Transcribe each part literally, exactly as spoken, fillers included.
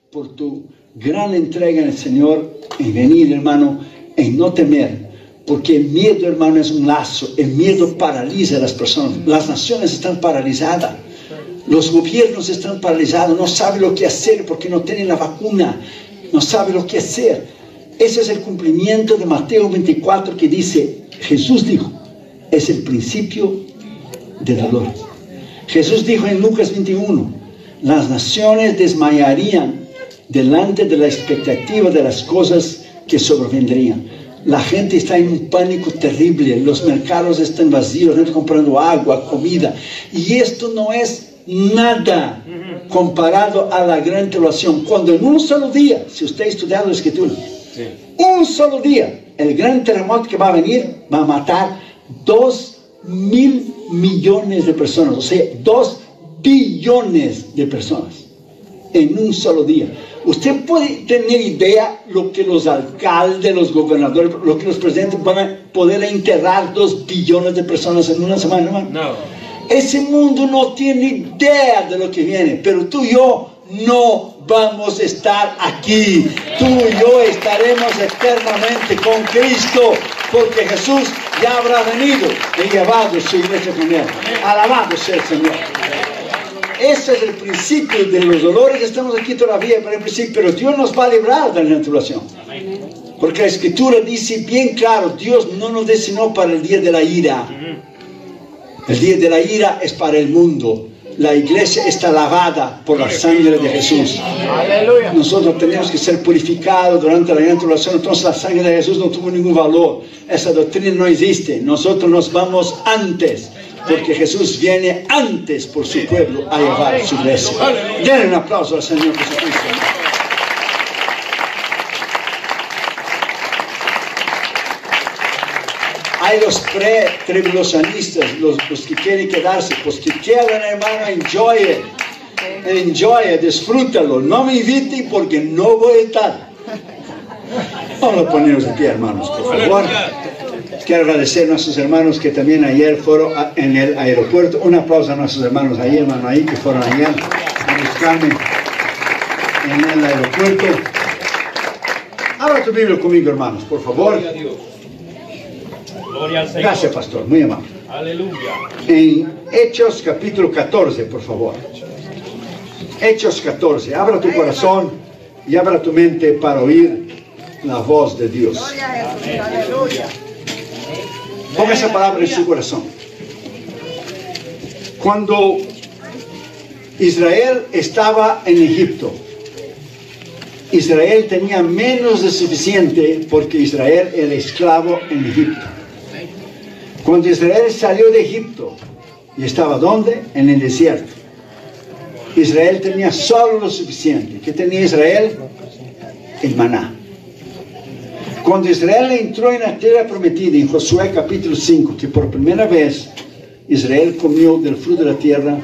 por tu gran entrega en el Señor, en venir, hermano, en no temer. Porque el miedo, hermano, es un lazo. El miedo paraliza a las personas. Las naciones están paralizadas. Los gobiernos están paralizados. No saben lo que hacer porque no tienen la vacuna. No saben lo que hacer. Ese es el cumplimiento de Mateo veinticuatro que dice, Jesús dijo, es el principio de dolor. Jesús dijo en Lucas veintiuno, las naciones desmayarían delante de la expectativa de las cosas que sobrevendrían. La gente está en un pánico terrible, los mercados están vacíos, no están comprando agua, comida. Y esto no es nada comparado a la gran tribulación. Cuando en un solo día, si usted ha estudiado la Escritura, sí. un solo día, el gran terremoto que va a venir va a matar dos mil millones de personas, o sea, dos billones de personas en un solo día. Usted puede tener idea lo que los alcaldes, los gobernadores, lo que los presidentes van a poder enterrar dos billones de personas en una semana, hermano. No. Ese mundo no tiene idea de lo que viene, pero tú y yo no vamos a estar aquí. Tú y yo estaremos eternamente con Cristo, porque Jesús ya habrá venido y llevado su iglesia con él. Alabado sea el Señor. Ese es el principio de los dolores. Estamos aquí todavía para el principio, pero Dios nos va a librar de la tribulación. Porque la Escritura dice bien claro, Dios no nos destinó para el día de la ira. El día de la ira es para el mundo. La iglesia está lavada por la sangre de Jesús. Nosotros tenemos que ser purificados durante la gran tribulación. Entonces la sangre de Jesús no tuvo ningún valor. Esa doctrina no existe. Nosotros nos vamos antes, porque Jesús viene antes por su pueblo a llevar su iglesia. Denle un aplauso al Señor Jesucristo. Hay los pre-tribulacionistas, los, los que quieren quedarse, pues que quedan, hermano, enjoy it, enjoy it, disfrútalo, no me inviten porque no voy a estar. Vamos a ponernos de pie, hermanos, por favor. Quiero agradecer a nuestros hermanos que también ayer fueron en el aeropuerto. Un aplauso a nuestros hermanos ahí, hermano, ahí que fueron ayer a buscarme en el aeropuerto. Abra tu Biblia conmigo, hermanos, por favor. Gloria al Señor. Gracias, pastor, muy amable. Aleluya. En Hechos capítulo catorce, por favor. Hechos catorce. Abra tu corazón y abra tu mente para oír la voz de Dios. Aleluya. Ponga esa palabra en su corazón. Cuando Israel estaba en Egipto, Israel tenía menos de suficiente porque Israel era esclavo en Egipto. Cuando Israel salió de Egipto y estaba ¿dónde? En el desierto. Israel tenía solo lo suficiente. ¿Qué tenía Israel? El maná. Cuando Israel entró en la tierra prometida, en Josué capítulo cinco, que por primera vez Israel comió del fruto de la tierra,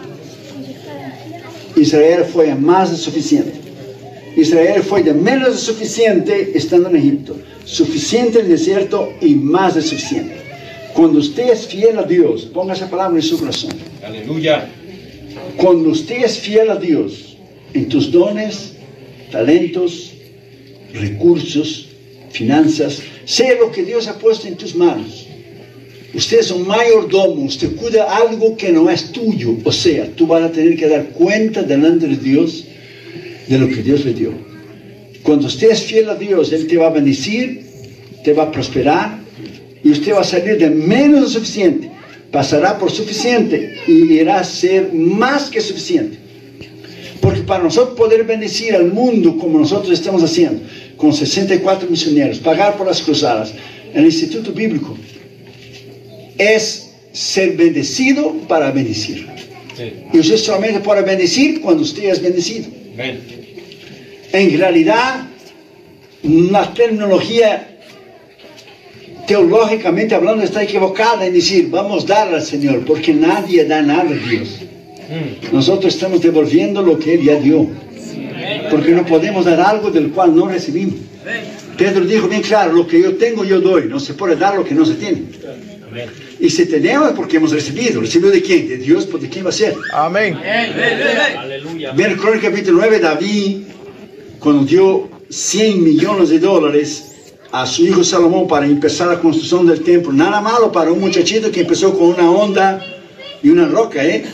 Israel fue a más de suficiente. Israel fue de menos de suficiente estando en Egipto, suficiente en el desierto y más de suficiente. Cuando usted es fiel a Dios, ponga esa palabra en su corazón. Aleluya. Cuando usted es fiel a Dios en tus dones, talentos, recursos, finanzas, sea lo que Dios ha puesto en tus manos. Usted es un mayordomo, usted cuida algo que no es tuyo. O sea, tú vas a tener que dar cuenta delante de Dios de lo que Dios le dio. Cuando usted es fiel a Dios, Él te va a bendecir, te va a prosperar, y usted va a salir de menos de suficiente, pasará por suficiente y irá a ser más que suficiente. Porque para nosotros poder bendecir al mundo como nosotros estamos haciendo, con sesenta y cuatro misioneros, pagar por las cruzadas, el Instituto Bíblico, es ser bendecido para bendecir. Sí. Y usted solamente puede bendecir cuando usted es bendecido. Bien. En realidad, la tecnología, teológicamente hablando, está equivocada en decir, vamos a dar al Señor, porque nadie da nada a Dios. Mm. Nosotros estamos devolviendo lo que Él ya dio. Porque no podemos dar algo del cual no recibimos. Pedro dijo bien claro, lo que yo tengo yo doy, no se puede dar lo que no se tiene. Amén. Y si tenemos es porque hemos recibido. ¿Recibido de quién? De Dios, ¿de quién va a ser? Amén. Ver Crónicas capítulo nueve, David, cuando dio cien millones de dólares a su hijo Salomón para empezar la construcción del templo. Nada malo para un muchachito que empezó con una onda y una roca, ¿eh?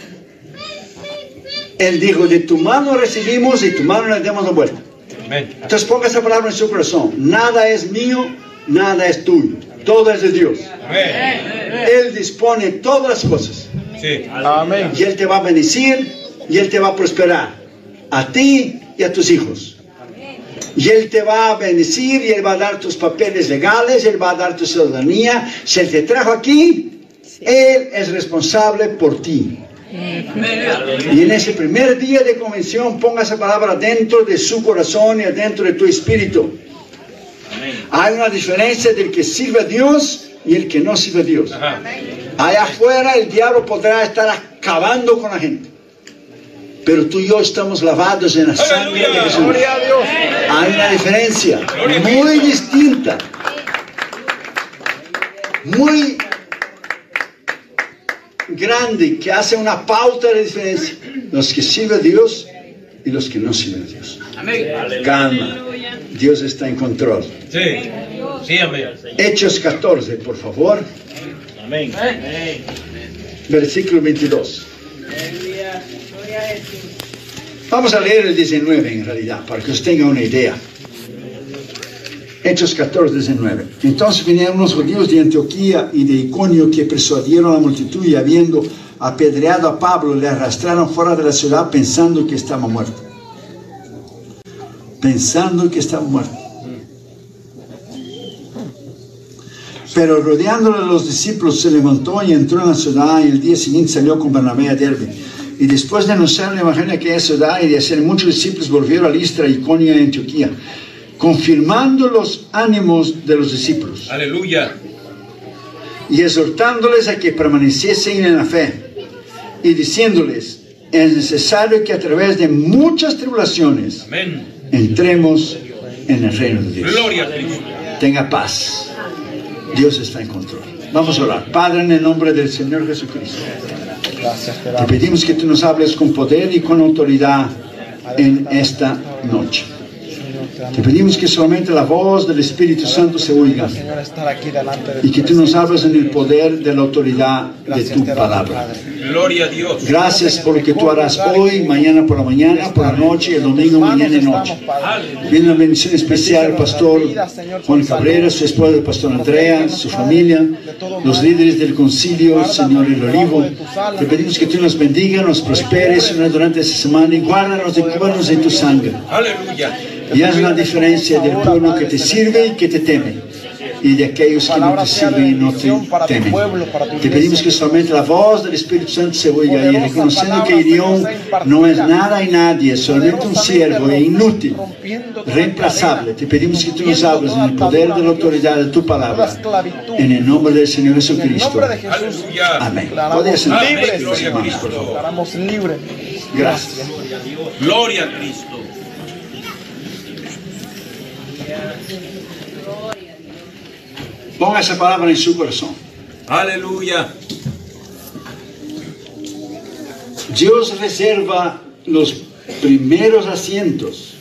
Él dijo, de tu mano recibimos y tu mano le damos la vuelta. Amén. Entonces ponga esa palabra en su corazón. Nada es mío, nada es tuyo. Todo es de Dios. Amén. Él dispone todas las cosas. Sí. Amén. Y Él te va a bendecir y Él te va a prosperar. A ti y a tus hijos. Y Él te va a bendecir y Él va a dar tus papeles legales, Él va a dar tu ciudadanía. Si Él te trajo aquí, Él es responsable por ti. Y en ese primer día de convención, ponga esa palabra dentro de su corazón y dentro de tu espíritu. Hay una diferencia del que sirve a Dios y el que no sirve a Dios. Ajá. Allá afuera el diablo podrá estar acabando con la gente. Pero tú y yo estamos lavados en la sangre de Jesús. Gloria a Dios. Hay una diferencia muy distinta, muy grande, que hace una pauta de diferencia. Los que sirven a Dios y los que no sirven a Dios. Calma, Dios está en control. Sí. Sí, amén. Hechos catorce, por favor. Amén. Versículo veintidós. Vamos a leer el diecinueve en realidad, para que usted tenga una idea. Hechos catorce, diecinueve. Entonces vinieron unos judíos de Antioquía y de Iconio que persuadieron a la multitud y habiendo apedreado a Pablo, le arrastraron fuera de la ciudad pensando que estaba muerto. Pensando que estaba muerto. Pero rodeándole a los discípulos se levantó y entró en la ciudad y el día siguiente salió con Bernabé a Derbe. Y después de anunciar el evangelio en aquella ciudad y de hacer muchos discípulos, volvieron a Listra, Iconio y Antioquía, confirmando los ánimos de los discípulos. Aleluya. Y exhortándoles a que permaneciesen en la fe. Y diciéndoles, es necesario que a través de muchas tribulaciones Amén. entremos en el reino de Dios. Gloria a Cristo. Tenga paz. Dios está en control. Vamos a orar. Padre, en el nombre del Señor Jesucristo, Gracias, te te damos. pedimos que tú nos hables con poder y con autoridad en esta noche. Te pedimos que solamente la voz del Espíritu Santo se oiga Señor, estar aquí delante de y que tú nos hables en el poder de la autoridad de Gracias tu te damos, palabra. Padre. Gloria a Dios. Gracias por lo que tú harás hoy, mañana por la mañana, por la noche, el domingo, mañana y noche. Viene una bendición especial al pastor Juan Cabrera, su esposa, el pastor Andrea, su familia, los líderes del concilio, Señor El Olivo. Te pedimos que tú nos bendiga, nos prosperes, Señor, durante esta semana y guárdanos y cúbranos en tu sangre. Aleluya. Y haz la diferencia del pueblo que te sirve y que te teme, y de aquellos que no te sirven y no te temen. Te pedimos que solamente la voz del Espíritu Santo se oiga y reconociendo que Irión no es nada y nadie, solamente un siervo e inútil, reemplazable. Te pedimos que tú nos hables en el poder de la autoridad de tu palabra, en el nombre del Señor Jesucristo. Aleluya. Amén. Podría sentarse, Amén. Gloria a hermanos, por Cristo. favor. Estaremos libres. Gracias. Gloria a Cristo. Ponga esa palabra en su corazón. Aleluya. Dios reserva los primeros asientos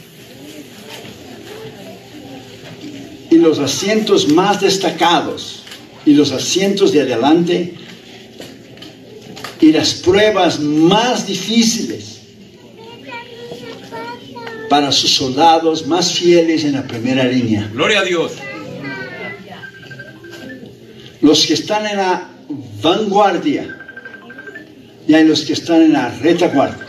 y los asientos más destacados y los asientos de adelante y las pruebas más difíciles para sus soldados más fieles en la primera línea. Gloria a Dios. Los que están en la vanguardia y hay los que están en la retaguardia.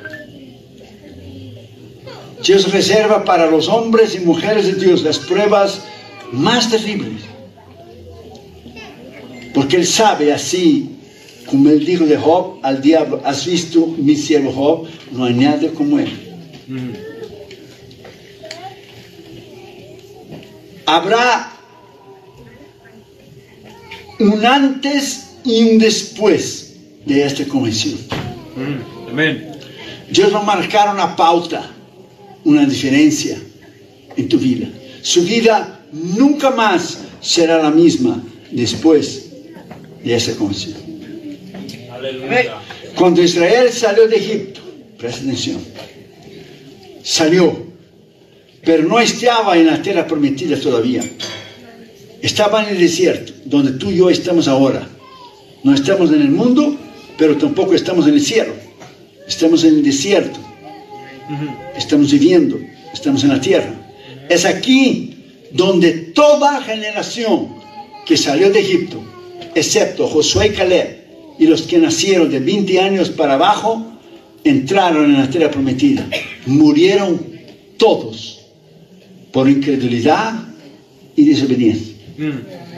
Dios reserva para los hombres y mujeres de Dios las pruebas más terribles. Porque Él sabe, así como Él dijo de Job al diablo, has visto mi siervo Job, no hay nadie como Él. Habrá un antes y un después de esta convención. Amén. Dios va a marcar una pauta, una diferencia en tu vida. Su vida nunca más será la misma después de esa convención. Aleluya. Cuando Israel salió de Egipto, presta atención, salió pero no estaba en la tierra prometida todavía. Estaba en el desierto, donde tú y yo estamos ahora. No estamos en el mundo, pero tampoco estamos en el cielo. Estamos en el desierto. Estamos viviendo, estamos en la tierra. Es aquí donde toda generación que salió de Egipto, excepto Josué y Caleb, y los que nacieron de veinte años para abajo, entraron en la tierra prometida. Murieron todos por incredulidad y desobediencia. Mm.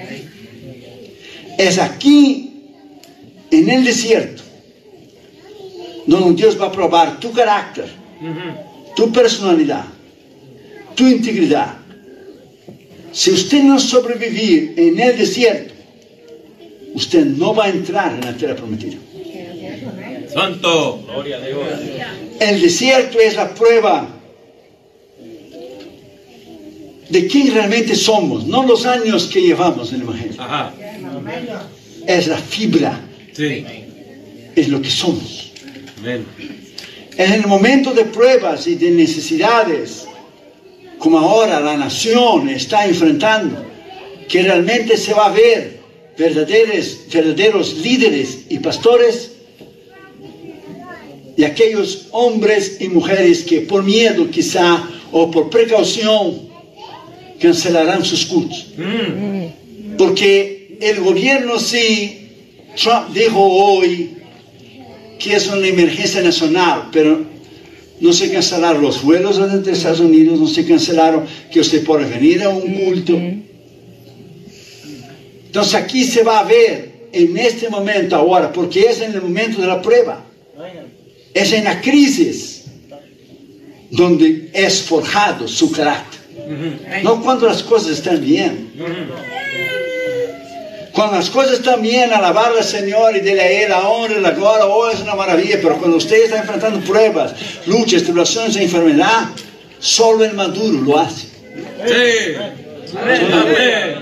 Es aquí, en el desierto, donde Dios va a probar tu carácter, uh-huh. tu personalidad, tu integridad. Si usted no sobrevivir en el desierto, usted no va a entrar en la tierra prometida. Santo, gloria a Dios. El desierto es la prueba de quién realmente somos, no los años que llevamos en el Evangelio. Ajá. Es la fibra, sí. Es lo que somos. Amén. Es en el momento de pruebas y de necesidades, como ahora la nación está enfrentando, que realmente se va a ver verdaderos, verdaderos líderes y pastores, y aquellos hombres y mujeres que por miedo quizá o por precaución cancelarán sus cultos. Mm. Porque el gobierno, sí, Trump dijo hoy que es una emergencia nacional, pero no se cancelaron los vuelos entre Estados Unidos, no se cancelaron que usted pueda venir a un culto. Entonces aquí se va a ver en este momento ahora, porque es en el momento de la prueba, es en la crisis donde es forjado su carácter, no cuando las cosas están bien. Cuando las cosas están bien, alabarle al Señor y darle a Él la honra y la gloria, oh, es una maravilla. Pero cuando usted está enfrentando pruebas, luchas, tribulaciones e enfermedad, solo el maduro lo hace. Sí. Amén.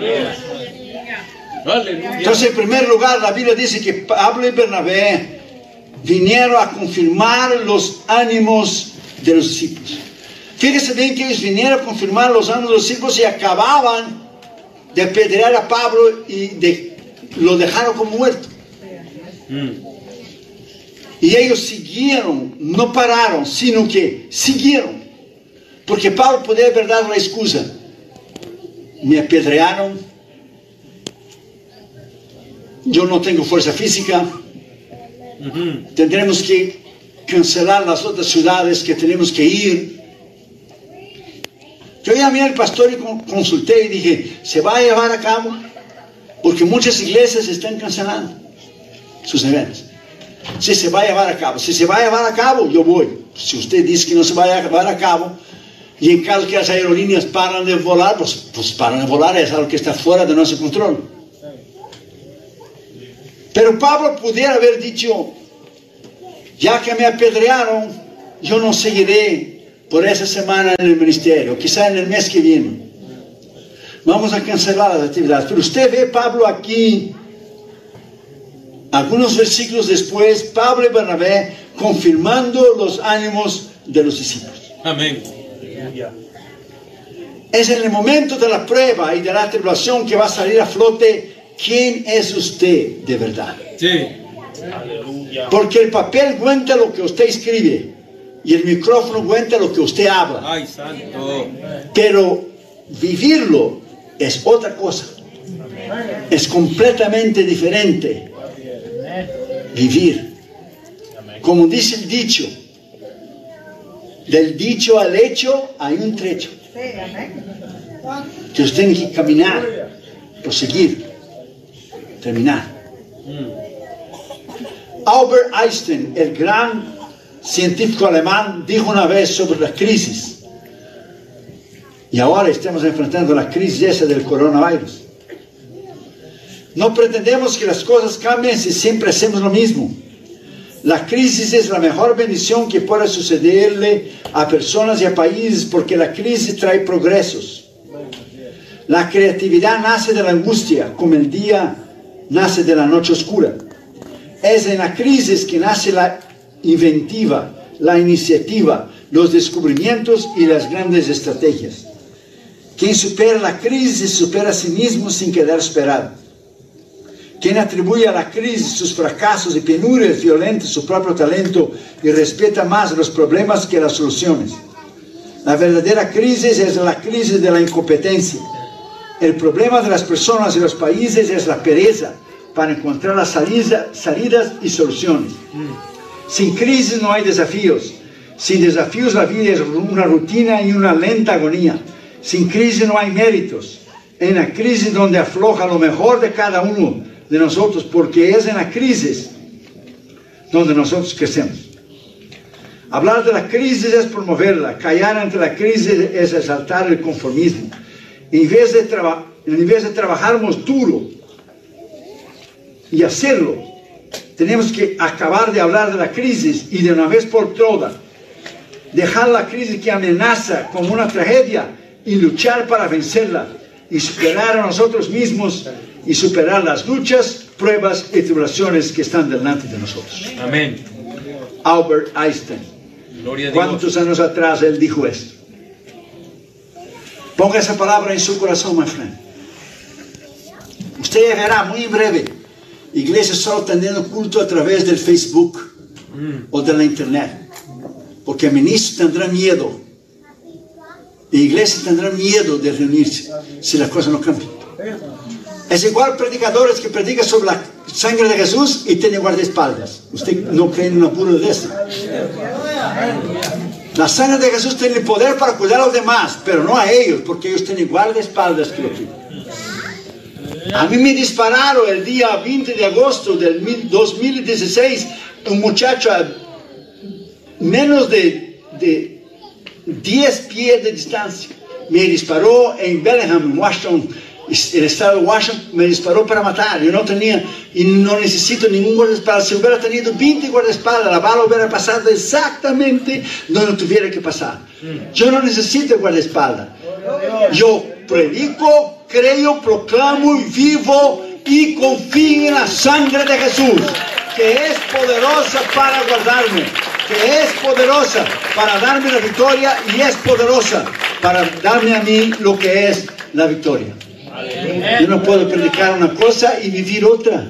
Entonces, en primer lugar, la Biblia dice que Pablo y Bernabé vinieron a confirmar los ánimos de los discípulos. Fíjese bien que ellos vinieron a confirmar los ánimos de los discípulos y acababan de apedrear a Pablo y de, lo dejaron como muerto. Mm. Y ellos siguieron, no pararon, sino que siguieron. Porque Pablo podía haber dado la excusa: me apedrearon, yo no tengo fuerza física, uh-huh. tendremos que cancelar las otras ciudades que tenemos que ir. Yo llamé al pastor y consulté y dije, ¿se va a llevar a cabo? Porque muchas iglesias están cancelando sus eventos. Si se va a llevar a cabo, si se va a llevar a cabo, yo voy. Si usted dice que no se va a llevar a cabo, y en caso que las aerolíneas paran de volar, pues, pues paran de volar, es algo que está fuera de nuestro control. Pero Pablo pudiera haber dicho, ya que me apedrearon, yo no seguiré por esa semana en el ministerio, quizá en el mes que viene. Vamos a cancelar las actividades. Pero usted ve Pablo aquí, algunos versículos después, Pablo y Bernabé confirmando los ánimos de los discípulos. Amén. Es en el momento de la prueba y de la tribulación que va a salir a flote quién es usted de verdad. Sí. Porque el papel cuenta lo que usted escribe y el micrófono cuenta lo que usted habla. Ay, santo. Pero vivirlo es otra cosa. Es completamente diferente. Vivir. Como dice el dicho, del dicho al hecho hay un trecho. Que usted tiene que caminar, proseguir, terminar. Albert Einstein, el gran científico alemán, dijo una vez sobre la crisis, y ahora estamos enfrentando la crisis esa del coronavirus: no pretendemos que las cosas cambien si siempre hacemos lo mismo. La crisis es la mejor bendición que pueda sucederle a personas y a países, porque la crisis trae progresos. La creatividad nace de la angustia, como el día nace de la noche oscura. Es en la crisis que nace la inventiva, la iniciativa, los descubrimientos y las grandes estrategias. Quien supera la crisis supera a sí mismo sin quedar superado. Quien atribuye a la crisis sus fracasos y penurias violentas su propio talento y respeta más los problemas que las soluciones. La verdadera crisis es la crisis de la incompetencia. El problema de las personas y los países es la pereza para encontrar las salida, salidas y soluciones. Sin crisis no hay desafíos. Sin desafíos la vida es una rutina y una lenta agonía. Sin crisis no hay méritos. En la crisis donde afloja lo mejor de cada uno de nosotros, porque es en la crisis donde nosotros crecemos. Hablar de la crisis es promoverla. Callar ante la crisis es exaltar el conformismo. En vez de, traba, en vez de trabajarnos duro y hacerlo, tenemos que acabar de hablar de la crisis y de una vez por todas dejar la crisis que amenaza como una tragedia y luchar para vencerla y superar a nosotros mismos y superar las luchas, pruebas y tribulaciones que están delante de nosotros. Amén. Albert Einstein. Gloria a Dios. ¿Cuántos años atrás él dijo esto? Ponga esa palabra en su corazón, my friend. Usted verá muy en breve iglesias solo teniendo culto a través del Facebook mm. o de la internet, porque ministros tendrán miedo y iglesias tendrán miedo de reunirse si las cosas no cambian. Es igual predicadores que predican sobre la sangre de Jesús y tienen guardaespaldas. ¿Usted no cree en una pura de eso? La sangre de Jesús tiene el poder para cuidar a los demás, pero no a ellos, porque ellos tienen guardaespaldas que lo cuidan. A mí me dispararon el día veinte de agosto del dos mil dieciséis, un muchacho a menos de, de diez pies de distancia. Me disparó en Bellingham, Washington, el estado de Washington, me disparó para matar. Yo no tenía y no necesito ningún guardaespaldas. Si hubiera tenido veinte guardaespaldas, la bala hubiera pasado exactamente donde tuviera que pasar. Yo no necesito guardaespaldas. Yo predico, creo, proclamo y vivo y confío en la sangre de Jesús, que es poderosa para guardarme, que es poderosa para darme la victoria y es poderosa para darme a mí lo que es la victoria. Yo no puedo predicar una cosa y vivir otra.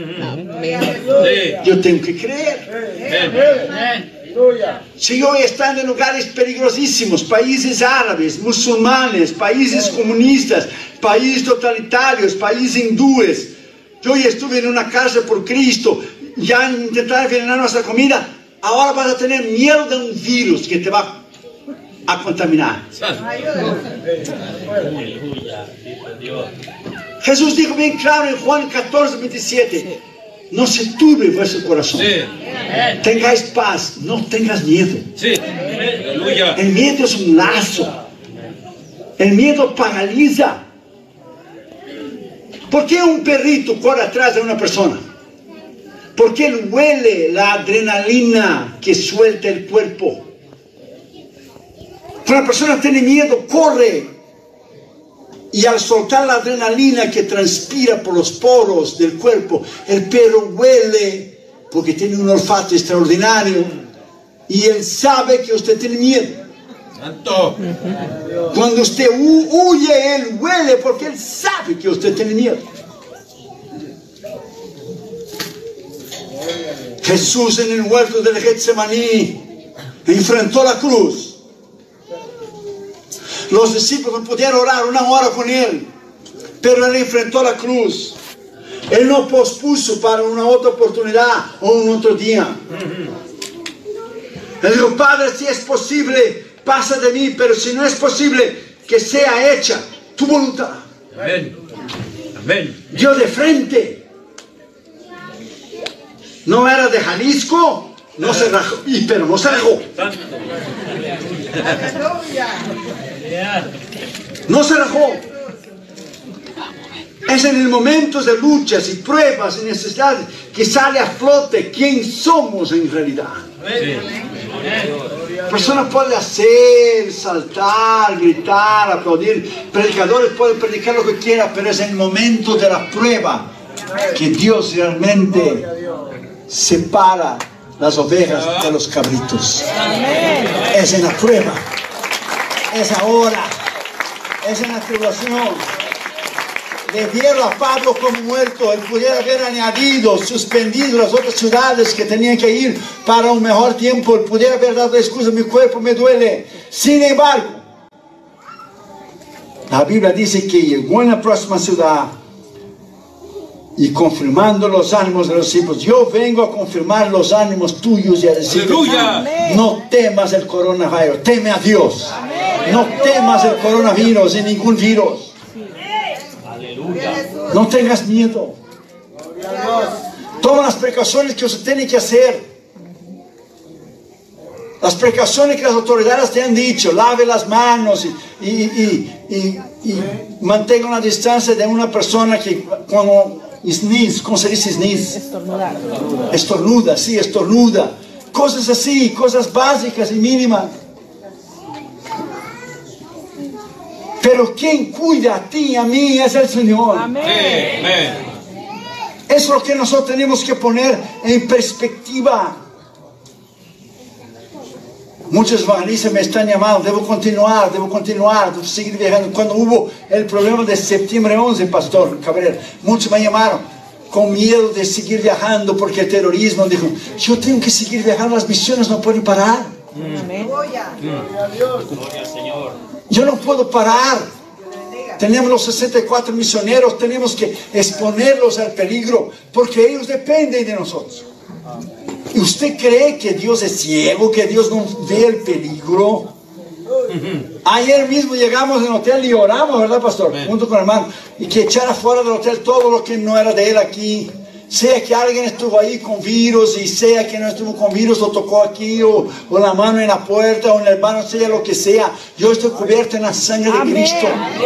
Yo tengo que creer. Si hoy están en lugares peligrosísimos, países árabes, musulmanes, países comunistas, países totalitarios, países hindúes. Yo hoy estuve en una cárcel por Cristo, ya han intentado envenenar nuestra comida. Ahora vas a tener miedo de un virus que te va a contaminar. Jesús dijo bien claro en Juan catorce, veintisiete: no se turbe vuestro corazón. Sí. Tengáis paz, no tengas miedo. Sí. El miedo es un lazo. El miedo paraliza. ¿Por qué un perrito corre atrás de una persona? Porque él huele la adrenalina que suelta el cuerpo. Cuando la persona tiene miedo, corre. Y al soltar la adrenalina que transpira por los poros del cuerpo, el perro huele, porque tiene un olfato extraordinario, y él sabe que usted tiene miedo. Santo. Cuando usted huye, él huele, porque él sabe que usted tiene miedo. Jesús en el huerto del Getsemaní enfrentó la cruz. Los discípulos no pudieron orar una hora con él, pero él enfrentó la cruz. Él no pospuso para una otra oportunidad o un otro día. Él dijo: Padre, si es posible, pasa de mí, pero si no es posible, que sea hecha tu voluntad. Amén. Amén. Dio de frente. No era de Jalisco, no se rajó, pero no se rajó. No se rajó. Es en el momento de luchas y pruebas y necesidades que sale a flote quién somos en realidad. La persona puede hacer, saltar, gritar, aplaudir. Predicadores pueden predicar lo que quieran, pero es en el momento de la prueba que Dios realmente separa las ovejas de los cabritos. Es en la prueba, es ahora, es en la tribulación. Le vieron a Pablo como muerto. Él pudiera haber añadido, suspendido las otras ciudades que tenían que ir para un mejor tiempo. Él pudiera haber dado excusa, mi cuerpo me duele. Sin embargo, la Biblia dice que llegó en la próxima ciudad y confirmando los ánimos de los discípulos. Yo vengo a confirmar los ánimos tuyos y a decir, no temas el coronavirus, teme a Dios. Amén. No temas el coronavirus y ningún virus. No tengas miedo. Toma las precauciones que usted tiene que hacer. Las precauciones que las autoridades te han dicho. Lave las manos y, y, y, y, y mantenga una distancia de una persona que cuando sneeze, ¿cómo se dice sneeze? Estornuda. Estornuda, sí, estornuda. Cosas así, cosas básicas y mínimas. Pero quien cuida a ti y a mí es el Señor. Amén. Eso es lo que nosotros tenemos que poner en perspectiva. Muchos evangelistas me están llamando, debo continuar, debo continuar, debo seguir viajando. Cuando hubo el problema de septiembre once, Pastor Cabrera, muchos me llamaron con miedo de seguir viajando porque el terrorismo. Dijo, yo tengo que seguir viajando, las misiones no pueden parar. Amén. Gloria a Dios. Gloria al Señor. Yo no puedo parar. Tenemos los sesenta y cuatro misioneros, tenemos que exponerlos al peligro porque ellos dependen de nosotros. ¿Y usted cree que Dios es ciego, que Dios no ve el peligro? Ayer mismo llegamos al hotel y oramos, ¿verdad, pastor? Amén. Junto con el hermano, y que echara fuera del hotel todo lo que no era de él aquí. Sea que alguien estuvo ahí con virus y sea que no estuvo con virus o tocó aquí o, o la mano en la puerta o en el hermano, sea lo que sea, yo estoy cubierto en la sangre de Cristo.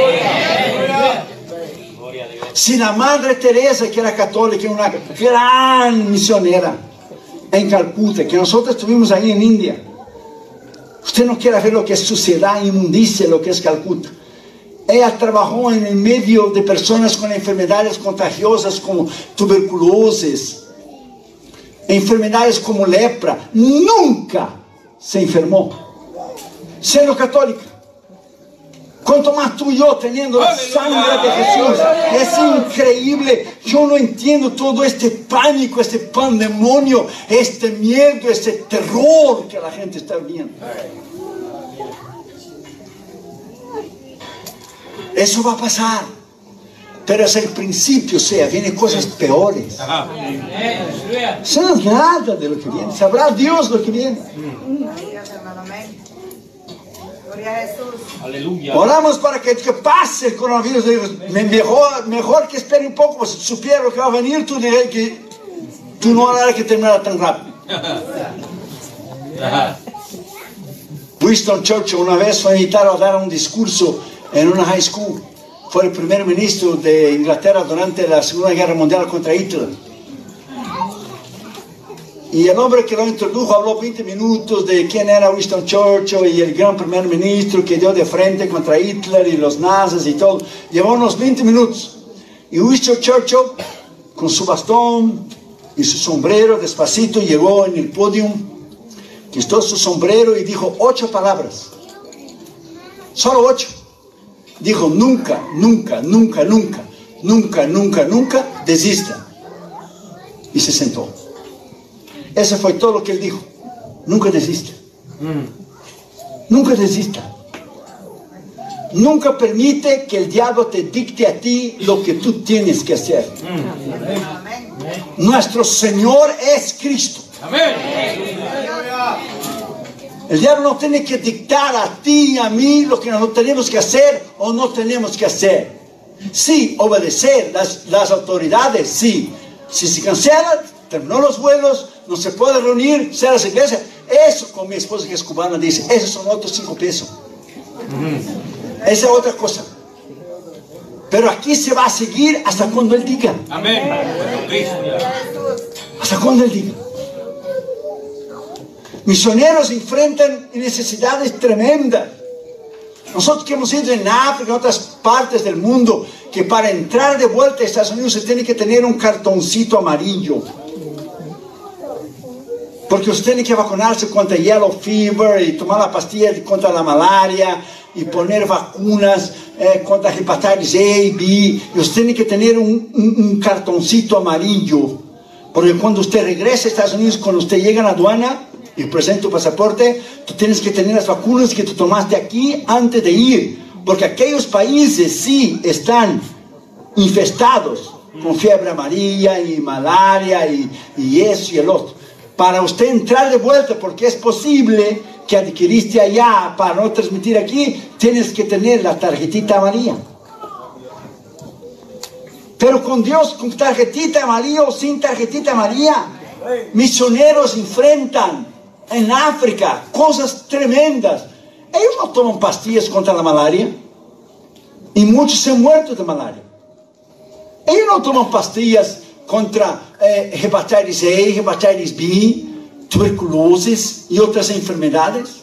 Si la Madre Teresa, que era católica, una gran misionera en Calcuta, que nosotros estuvimos ahí en India, usted no quiere ver lo que es suciedad, inmundicia, lo que es Calcuta. Ella trabajó en el medio de personas con enfermedades contagiosas como tuberculosis, enfermedades como lepra. Nunca se enfermó, siendo católica. Cuanto más tú y yo teniendo la sangre de Jesús. Es increíble. Yo no entiendo todo este pánico, este pandemonio, este miedo, este terror que la gente está viendo. Eso va a pasar, pero es el principio, o sea, vienen cosas peores. Eso no es nada de lo que viene, sabrá Dios lo que viene. Aleluya. Oramos para que, que pase el coronavirus. Mejor, mejor que espere un poco, si supiera lo que va a venir, tú dirías que tú no harás que terminara tan rápido. Winston Churchill una vez fue invitado a dar un discurso en una high school. Fue el primer ministro de Inglaterra durante la Segunda Guerra Mundial contra Hitler. Y el hombre que lo introdujo habló veinte minutos de quién era Winston Churchill y el gran primer ministro que dio de frente contra Hitler y los nazis y todo. Llevó unos veinte minutos. Y Winston Churchill, con su bastón y su sombrero, despacito llegó en el podio, quitó su sombrero y dijo ocho palabras. Solo ocho. Dijo, nunca, nunca, nunca, nunca, nunca, nunca, nunca desista. Y se sentó. Eso fue todo lo que él dijo. Nunca desista. Mm. Nunca desista. Nunca permite que el diablo te dicte a ti lo que tú tienes que hacer. Mm. Nuestro Señor es Cristo. Amén. El diablo no tiene que dictar a ti y a mí lo que nosotros tenemos que hacer o no tenemos que hacer. Sí, obedecer las, las autoridades, sí. Si se cancelan, terminó los vuelos, no se puede reunir, sea las iglesias. Eso, con mi esposa que es cubana, dice, esos son otros cinco pesos. Mm. Esa es otra cosa. Pero aquí se va a seguir hasta cuando Él diga. Amén. Hasta cuando Él diga. Misioneros enfrentan necesidades tremendas. Nosotros que hemos ido en África, en otras partes del mundo, que para entrar de vuelta a Estados Unidos se tiene que tener un cartoncito amarillo. Porque usted tiene que vacunarse contra yellow fever y tomar la pastilla contra la malaria y poner vacunas eh, contra hepatitis A y B. Y usted tiene que tener un, un, un cartoncito amarillo. Porque cuando usted regresa a Estados Unidos, cuando usted llega a la aduana y presenta tu pasaporte, tú tienes que tener las vacunas que tú tomaste aquí antes de ir. Porque aquellos países sí están infestados con fiebre amarilla y malaria y, y eso y el otro. Para usted entrar de vuelta, porque es posible que adquiriste allá para no transmitir aquí, tienes que tener la tarjetita amarilla. Pero con Dios, con tarjetita amarilla o sin tarjetita amarilla, misioneros enfrentan en África cosas tremendas. Ellos no toman pastillas contra la malaria y muchos se han muerto de malaria. Ellos no toman pastillas contra eh, hepatitis A, hepatitis B, tuberculosis y otras enfermedades.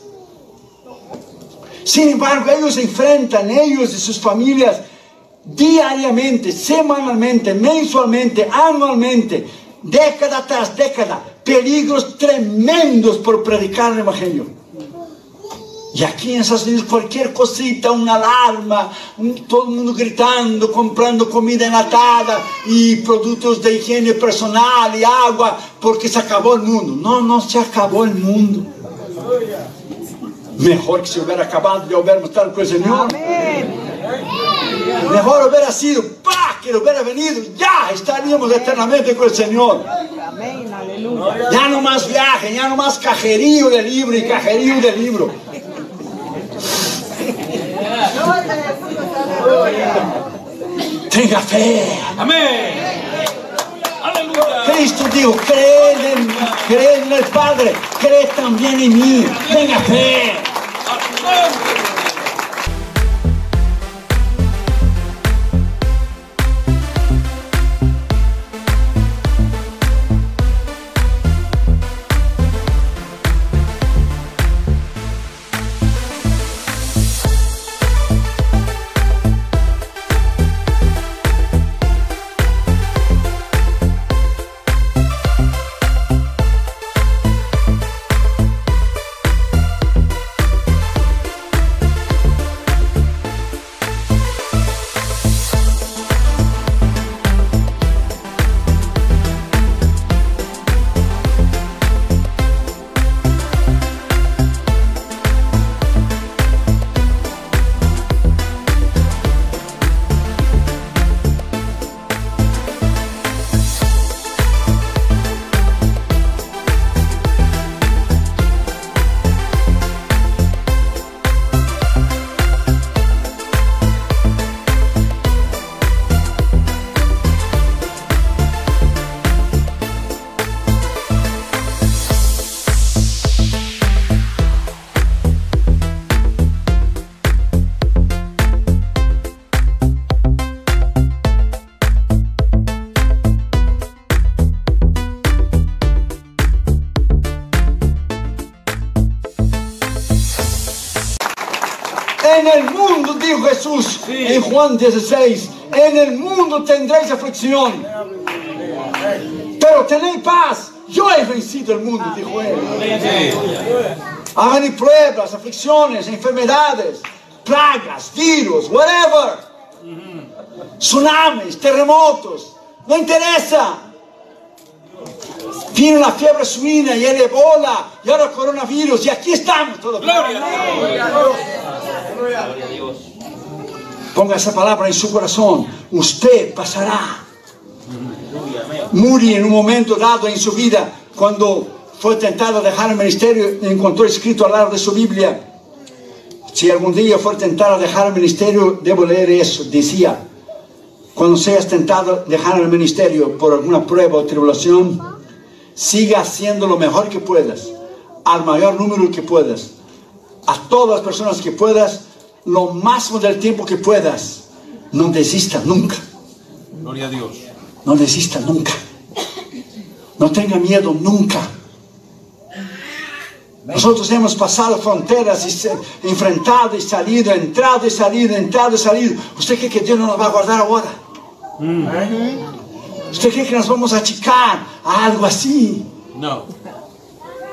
Sin embargo, ellos enfrentan, ellos y sus familias, diariamente, semanalmente, mensualmente, anualmente, década tras década, peligros tremendos por predicar el Evangelio. Y aquí en Estados Unidos cualquier cosita, una alarma, un, todo el mundo gritando, comprando comida enlatada y productos de higiene personal y agua, porque se acabó el mundo. No, no se acabó el mundo. Mejor que se hubiera acabado de hubiéramos estado con el Señor. Amén. Mejor hubiera sido, ¡pah!, que hubiera venido, ya estaríamos eternamente con el Señor. Amén, aleluya. Ya no más viaje, ya no más cajerío de libro y cajerío de libro. Tenga fe. Amén. Aleluya. Cristo dijo, cree en, cree en el Padre, cree también en mí. Tenga fe. En el mundo, dijo Jesús, sí, en Juan dieciséis, en el mundo tendréis aflicción, pero tenéis paz, yo he vencido el mundo, dijo él. Hagan pruebas, aflicciones, enfermedades, plagas, virus, whatever, tsunamis, terremotos, no interesa. Vino la fiebre suina y el ebola y ahora el coronavirus y aquí estamos todavía. Gloria a Dios. Ponga esa palabra en su corazón. Usted pasará. Muri en un momento dado en su vida, cuando fue tentado a dejar el ministerio, encontró escrito al lado de su Biblia: si algún día fue tentado a dejar el ministerio, debo leer eso. Decía: cuando seas tentado a dejar el ministerio por alguna prueba o tribulación, siga haciendo lo mejor que puedas, al mayor número que puedas, a todas las personas que puedas, lo máximo del tiempo que puedas. No desista nunca. Gloria a Dios. No desista nunca. No tenga miedo nunca. Nosotros hemos pasado fronteras y se, enfrentado y salido, entrado y salido, entrado y salido. ¿Usted cree que Dios no nos va a guardar ahora? Mm. ¿Usted cree que nos vamos a achicar a algo así? No.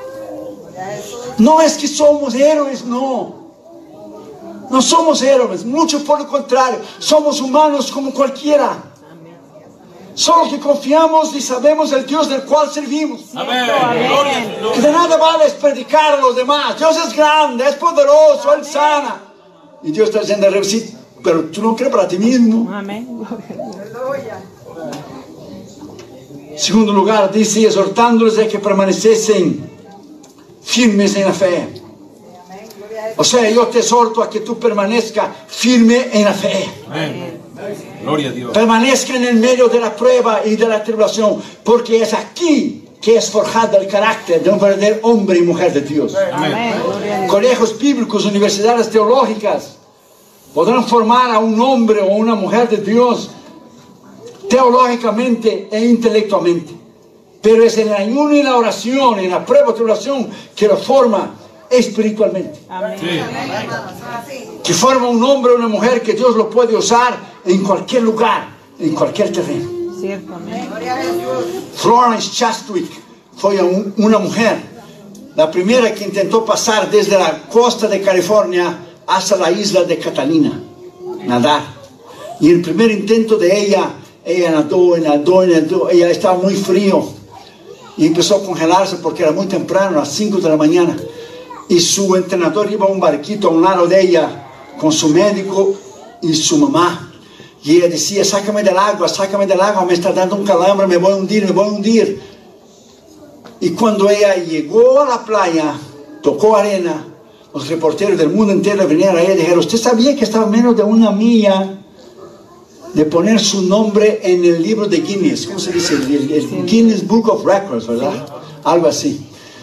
No es que somos héroes, no. No somos héroes, mucho por el contrario. Somos humanos como cualquiera. Solo que confiamos y sabemos el Dios del cual servimos. Amén. Gloria, Que gloria. de nada vale es predicar a los demás. Dios es grande, es poderoso, Él sana. Y Dios está diciendo, sí, pero tú no crees para ti mismo. Amén. Segundo lugar, dice, exhortándoles a que permaneciesen firmes en la fe. O sea, yo te exhorto a que tú permanezcas firme en la fe. Amén. Gloria a Dios. Permanezca en el medio de la prueba y de la tribulación, porque es aquí que es forjado el carácter de un verdadero hombre y mujer de Dios. Amén. Colegios bíblicos, universidades teológicas podrán formar a un hombre o una mujer de Dios teológicamente e intelectualmente, pero es en el ayuno y la oración, en la prueba y tribulación, que lo forma espiritualmente. Amén. Sí. Que forma un hombre o una mujer que Dios lo puede usar en cualquier lugar, en cualquier terreno. Cierto, amén. Florence Chastwick fue un, una mujer, la primera que intentó pasar desde la costa de California hasta la isla de Catalina, nadar. Y el primer intento de ella, ella nadó, nadó, nadó, ella estaba muy frío y empezó a congelarse porque era muy temprano, a las cinco de la mañana. Y su entrenador iba a un barquito a un lado de ella con su médico y su mamá. Y ella decía, sácame del agua, sácame del agua, me está dando un calambre, me voy a hundir, me voy a hundir. Y cuando ella llegó a la playa, tocó arena, los reporteros del mundo entero vinieron a ella y dijeron, ¿usted sabía que estaba a menos de una milla de poner su nombre en el libro de Guinness? ¿Cómo se dice? El, el Guinness Book of Records, ¿verdad? Algo así.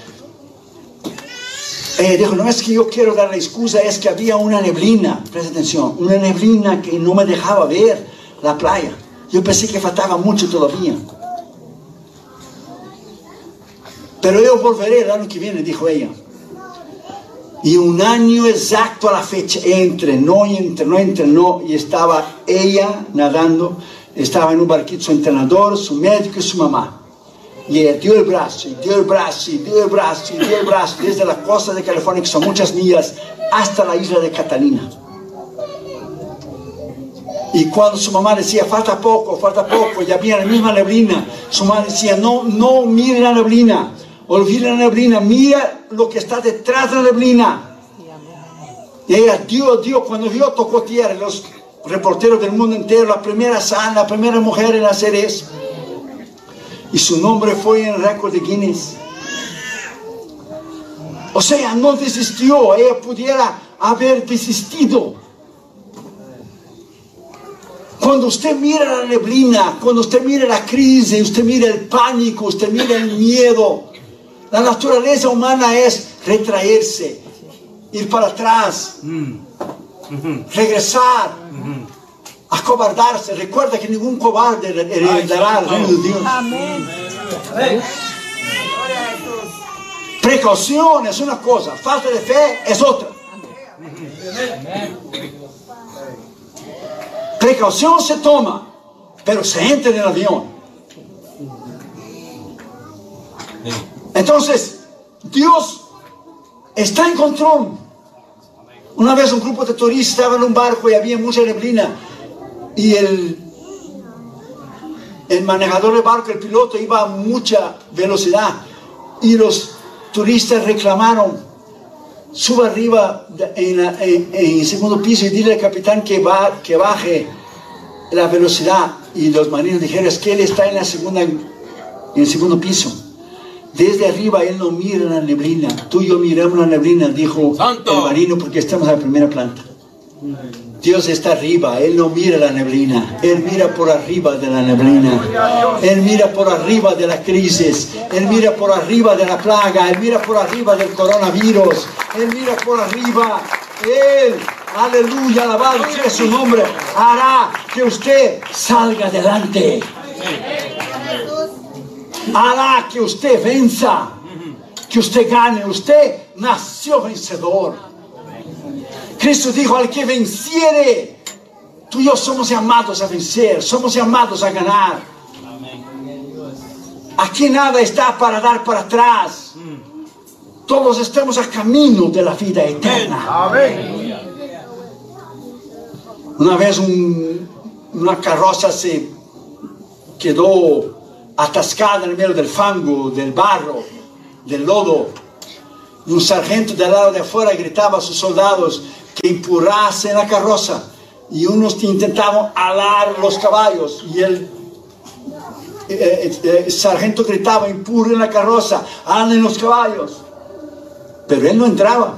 Ella dijo, no es que yo quiero dar la excusa, es que había una neblina, presta atención, una neblina que no me dejaba ver la playa. Yo pensé que faltaba mucho todavía. Pero yo volveré el año que viene, dijo ella. Y un año exacto a la fecha, entrenó y entrenó, entrenó, y estaba ella nadando, estaba en un barquito su entrenador, su médico y su mamá. Y ella dio el brazo, y dio el brazo, y dio el brazo, y dio el brazo, desde la costa de California, que son muchas millas, hasta la isla de Catalina. Y cuando su mamá decía, falta poco, falta poco, y había la misma neblina, su mamá decía, no, no mire la neblina, olvide la neblina, mira lo que está detrás de la neblina. Y ella dio, dio, cuando vio, tocó tierra. Los reporteros del mundo entero, la primera sana, la primera mujer en hacer eso. Y su nombre fue en el récord de Guinness. O sea, no desistió. Ella pudiera haber desistido. Cuando usted mira la neblina, cuando usted mira la crisis, usted mira el pánico, usted mira el miedo, la naturaleza humana es retraerse, ir para atrás, regresar, acobardarse. Recuerda que ningún cobarde heredará el reino de Dios. Amén. Precaución es una cosa, falta de fe es otra. Precaución se toma, pero se entra en el avión. Entonces, Dios está en control. Una vez un grupo de turistas estaba en un barco y había mucha neblina. Y el, el manejador del barco, el piloto, iba a mucha velocidad. Y los turistas reclamaron, suba arriba en, la, en, en el segundo piso y dile al capitán que, va, que baje la velocidad. Y los marinos dijeron, es que él está en, la segunda, en el segundo piso. Desde arriba él no mira la neblina. Tú y yo miramos la neblina, dijo Santo. el marino, porque estamos en la primera planta. Dios está arriba, Él no mira la neblina, Él mira por arriba de la neblina, Él mira por arriba de la crisis, Él mira por arriba de la plaga, Él mira por arriba del coronavirus, Él mira por arriba, Él, aleluya, alabado sea su nombre, hará que usted salga adelante, hará que usted venza, que usted gane. Usted nació vencedor. Cristo dijo, al que venciere, tú y yo somos llamados a vencer, somos llamados a ganar. Aquí nada está para dar para atrás. todos estemos a camino de la vida eterna. Amén. Una vez un, una carroza se quedó atascada en el medio del fango, del barro, del lodo. Y un sargento del lado de afuera gritaba a sus soldados que empurrasen la carroza. Y unos intentaban alar los caballos. Y el, eh, eh, el sargento gritaba: empurren la carroza, alen los caballos. Pero él no entraba.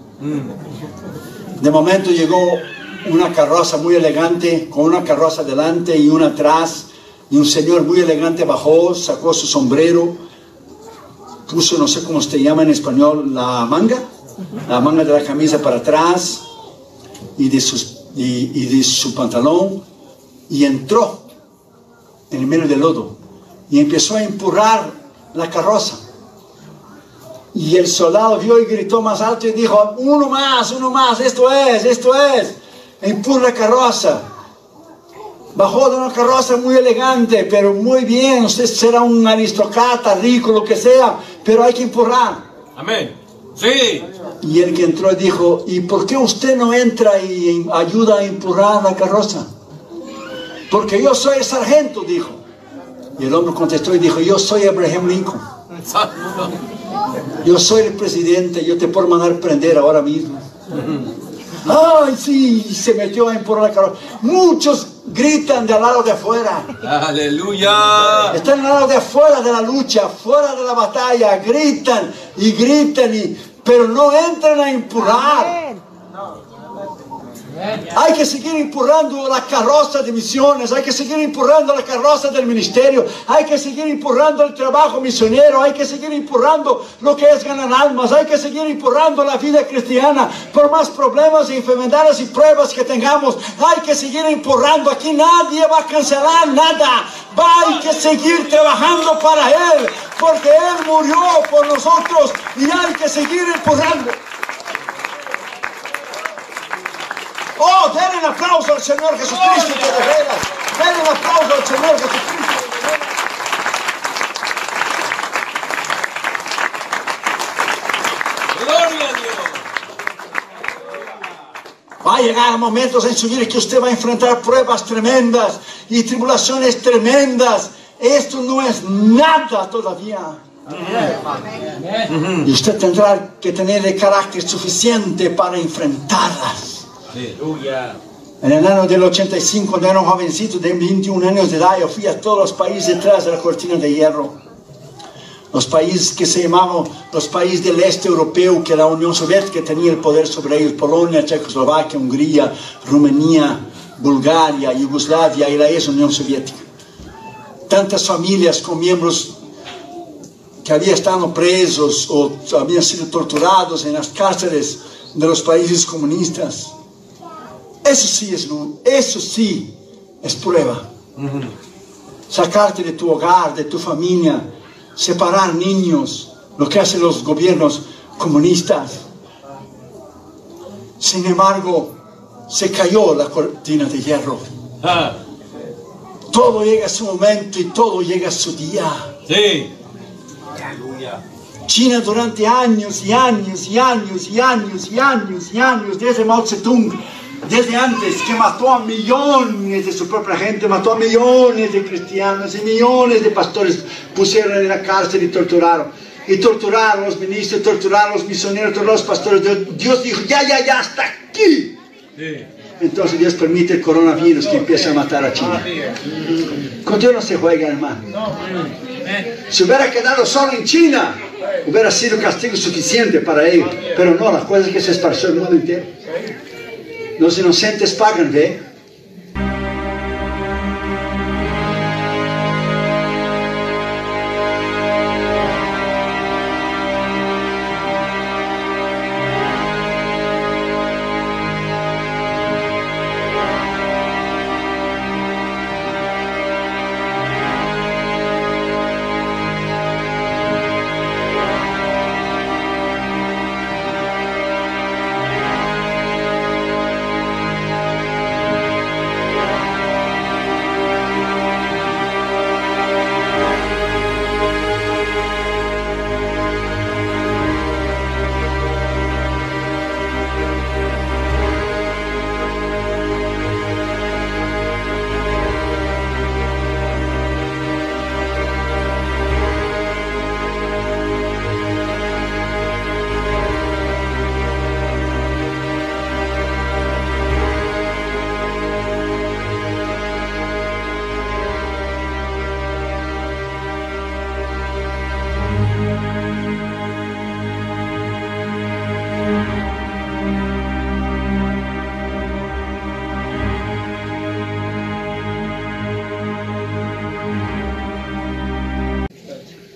De momento llegó una carroza muy elegante, con una carroza delante y una atrás. Y un señor muy elegante bajó, sacó su sombrero, puso, no sé cómo se llama en español, la manga, la manga de la camisa para atrás y de, sus, y, y de su pantalón, y entró en el medio del lodo y empezó a empurrar la carroza. Y el soldado vio y gritó más alto y dijo: uno más, uno más, esto es, esto es. Empurra la carroza. Bajó de una carroza muy elegante, pero muy bien. Usted será un aristócrata, rico, lo que sea, pero hay que empurrar. Amén. Sí. Y el que entró dijo: ¿y por qué usted no entra y ayuda a empurrar la carroza? Porque yo soy el sargento, dijo. Y el hombre contestó y dijo: yo soy Abraham Lincoln. Yo soy el presidente, yo te puedo mandar prender ahora mismo. ¡Ay, sí! Se metió a empurrar la carroza. Muchos gritan del lado de afuera. ¡Aleluya! Están al lado de afuera de la lucha, fuera de la batalla. Gritan y gritan, y, pero no entran a empurrar. Hay que seguir empurrando la carroza de misiones, hay que seguir empurrando la carroza del ministerio, hay que seguir empurrando el trabajo misionero, hay que seguir empurrando lo que es ganar almas, hay que seguir empurrando la vida cristiana. Por más problemas, enfermedades y pruebas que tengamos, hay que seguir empurrando. Aquí nadie va a cancelar nada. Va, hay que seguir trabajando para Él, porque Él murió por nosotros y hay que seguir empurrando. Oh, denle un aplauso al Señor Jesucristo, que de veras. Denle un aplauso al Señor Jesucristo, de veras. ¡Gloria a Dios! Va a llegar momentos en su vida que usted va a enfrentar pruebas tremendas y tribulaciones tremendas. Esto no es nada todavía. Y usted tendrá que tener el carácter suficiente para enfrentarlas. Aleluya. En el año del ochenta y cinco, cuando era un jovencito de veintiún años de edad, yo fui a todos los países detrás de la cortina de hierro. Los países que se llamaban los países del este europeo, que la Unión Soviética tenía el poder sobre ellos: Polonia, Checoslovaquia, Hungría, Rumanía, Bulgaria, Yugoslavia y la ex Unión Soviética. Tantas familias con miembros que habían estado presos o habían sido torturados en las cárceles de los países comunistas. Eso sí es, eso sí es prueba. Uh-huh. Sacarte de tu hogar, de tu familia, separar niños, lo que hacen los gobiernos comunistas. Sin embargo, se cayó la cortina de hierro. Ah. Todo llega a su momento y todo llega a su día. Sí. China durante años y años y años y años y años y años, desde Mao Zedong, desde antes, que mató a millones de su propia gente, mató a millones de cristianos y millones de pastores, pusieron en la cárcel y torturaron. Y torturaron a los ministros, torturaron a los misioneros, torturaron a los pastores. Dios dijo: ya, ya, ya, hasta aquí. Sí. Entonces Dios permite el coronavirus que empiece a matar a China. Con Dios no se juega, hermano. Si hubiera quedado solo en China, hubiera sido castigo suficiente para ellos. Pero no, la cosa es que se esparció el mundo entero. Los inocentes pagan, ¿ve?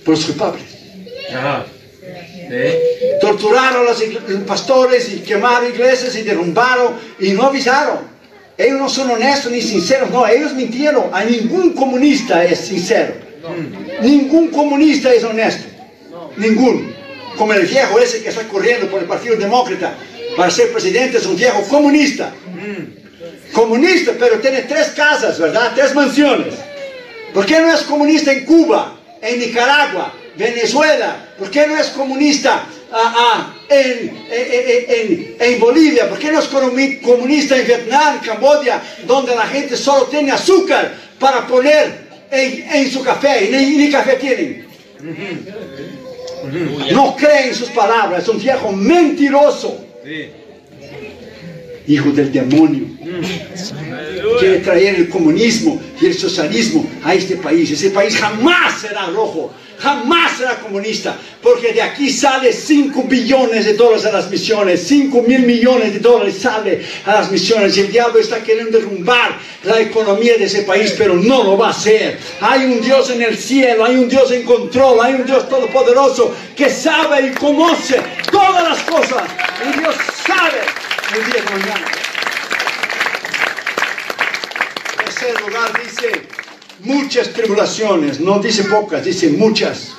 por los culpables. Ajá. Sí. Torturaron a los pastores y quemaron iglesias y derrumbaron y no avisaron. Ellos no son honestos ni sinceros, no, ellos mintieron. A ningún comunista es sincero. No. Ningún comunista es honesto. No. Ninguno. Como el viejo ese que está corriendo por el Partido Demócrata para ser presidente, es un viejo comunista. Mm. Comunista, pero tiene tres casas, ¿verdad? Tres mansiones. ¿Por qué no es comunista en Cuba, en Nicaragua, Venezuela? ¿Por qué no es comunista ah, ah, en, en, en, en Bolivia? ¿Por qué no es comunista en Vietnam, Camboya, donde la gente solo tiene azúcar para poner en, en su café y ni, ni café tienen? No cree en sus palabras, es un viejo mentiroso. Hijo del demonio. Quiere traer el comunismo y el socialismo a este país. Ese país jamás será rojo, jamás será comunista, porque de aquí sale cinco billones de dólares a las misiones, cinco mil millones de dólares sale a las misiones, y el diablo está queriendo derrumbar la economía de ese país, pero no lo va a hacer. Hay un Dios en el cielo, hay un Dios en control, hay un Dios todopoderoso que sabe y conoce todas las cosas, y Dios sabe el día de mañana. En tercer lugar dice muchas tribulaciones, no dice pocas, dice muchas.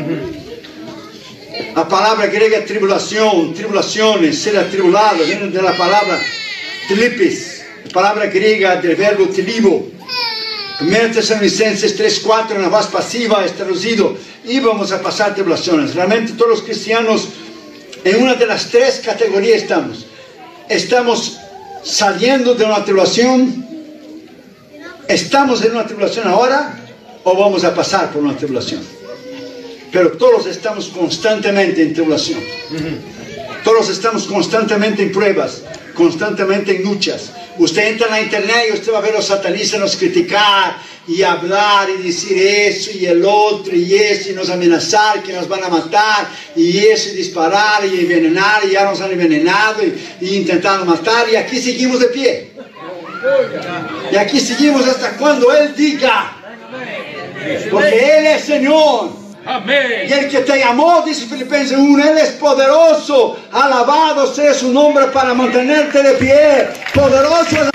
La palabra griega tribulación, tribulaciones, ser atribulado, viene de la palabra tilipis, la palabra griega del verbo tilibo. primera Tesalonicenses tres cuatro en la voz pasiva es traducido, y vamos a pasar tribulaciones. Realmente todos los cristianos en una de las tres categorías estamos. Estamos saliendo de una tribulación. ¿Estamos en una tribulación ahora o vamos a pasar por una tribulación? Pero todos estamos constantemente en tribulación. Todos estamos constantemente en pruebas, constantemente en luchas. Usted entra en la internet y usted va a ver a los satanistas nos criticar y hablar y decir eso y el otro y eso y nos amenazar que nos van a matar y eso y disparar y envenenar y ya nos han envenenado y, y intentando matar, y aquí seguimos de pie. Y aquí seguimos hasta cuando Él diga, porque Él es Señor. Amén. Y el que te llamó, dice Filipenses uno, Él es poderoso, alabado sea su nombre para mantenerte de pie, poderoso.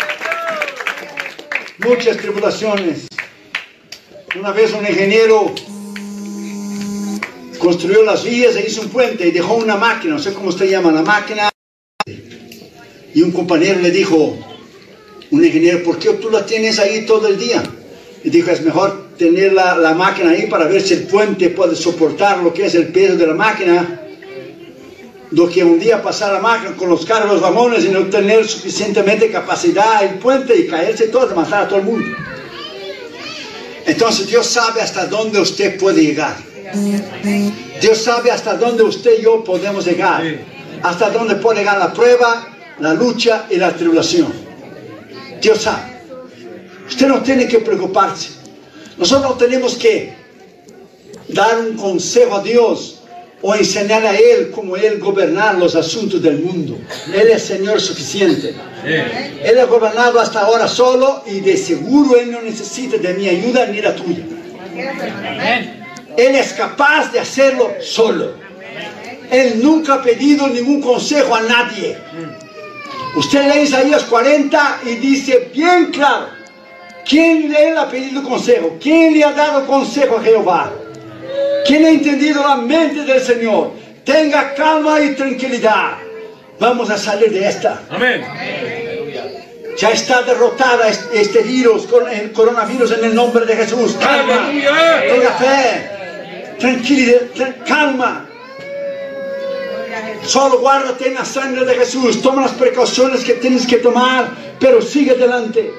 Muchas tribulaciones. Una vez un ingeniero construyó las vías e hizo un puente y dejó una máquina, no sé cómo usted llama la máquina, y un compañero le dijo, un ingeniero, ¿por qué tú la tienes ahí todo el día? Y dijo, es mejor tener la, la máquina ahí para ver si el puente puede soportar lo que es el peso de la máquina, do que un día pasar la máquina con los carros, los vagones y no tener suficientemente capacidad el puente y caerse todo, matar a todo el mundo. Entonces Dios sabe hasta dónde usted puede llegar. Dios sabe hasta dónde usted y yo podemos llegar, hasta dónde puede llegar la prueba, la lucha y la tribulación. Dios sabe. Usted no tiene que preocuparse. Nosotros tenemos que dar un consejo a Dios o enseñar a Él cómo Él gobernar los asuntos del mundo. Él es Señor suficiente. Él ha gobernado hasta ahora solo y de seguro Él no necesita de mi ayuda ni la tuya. Él es capaz de hacerlo solo. Él nunca ha pedido ningún consejo a nadie. Usted lee Isaías cuarenta y dice bien claro, ¿quién le ha pedido consejo? ¿Quién le ha dado consejo a Jehová? ¿Quién ha entendido la mente del Señor? Tenga calma y tranquilidad. Vamos a salir de esta. Amén. Ya está derrotada este virus, el coronavirus, en el nombre de Jesús. Calma. Tenga fe. Tranquilidad. Calma. Solo guárdate en la sangre de Jesús. Toma las precauciones que tienes que tomar, pero sigue adelante.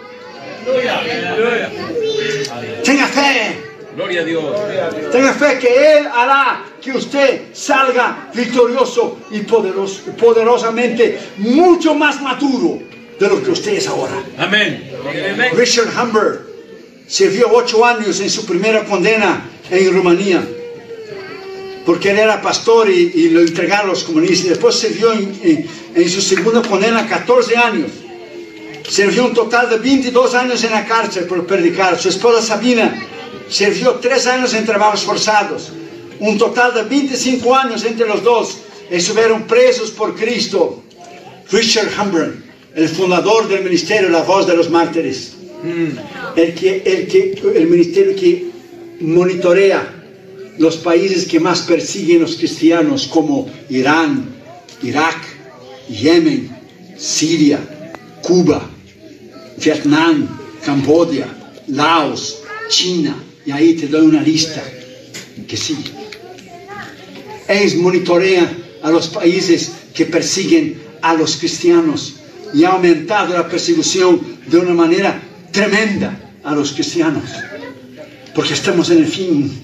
Tenga fe. Gloria a Dios. Tenga fe que Él hará que usted salga victorioso y poderoso, poderosamente mucho más maduro de lo que usted es ahora. Amén. Richard Humber sirvió ocho años en su primera condena en Rumanía, porque él era pastor y, y lo entregaron a los comunistas. Después sirvió en, en, en su segunda condena catorce años. Sirvió un total de veintidós años en la cárcel por predicar. Su esposa Sabina sirvió tres años en trabajos forzados, un total de veinticinco años entre los dos, estuvieron presos por Cristo. Richard Humbrand, el fundador del ministerio La Voz de los Mártires, mm. el, que, el, que, el ministerio que monitorea los países que más persiguen a los cristianos, como Irán, Irak, Yemen, Siria, Cuba, Vietnam, Camboya, Laos, China, y ahí te doy una lista que sigue. Ellos monitorean a los países que persiguen a los cristianos y ha aumentado la persecución de una manera tremenda a los cristianos, porque estamos en el fin.